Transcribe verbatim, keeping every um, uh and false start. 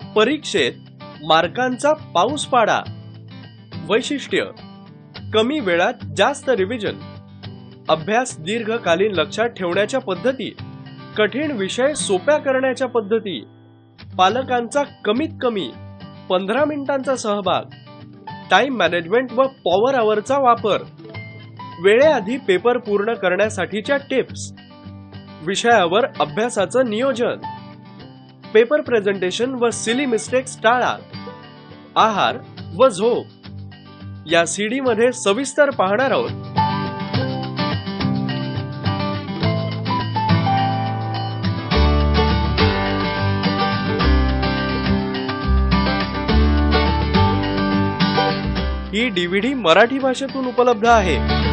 परीक्षेत मार्कांचा पाऊस पाडा। वैशिष्ट्य: कमी वेळात जास्त रिव्हिजन, अभ्यास दीर्घकालीन लक्षात ठेवण्याच्या पद्धती, कठीण विषय सोप्या करण्याच्या पद्धती, पालकांचा कमीत कमी पंधरा मिनिटांचा सहभाग, टाइम मॅनेजमेंट व पॉवर अवरचा वापर, वेळेआधी पेपर पूर्ण करण्यासाठीच्या टिप्स, विषयावर अभ्यासाचं नियोजन, पेपर प्रेझेंटेशन व सिली मिस्टेक्स टाळा, आहार व झोप या सीडी मध्ये सविस्तर पाहणार आहोत। ही डीव्हीडी मराठी भाषेतून उपलब्ध आहे।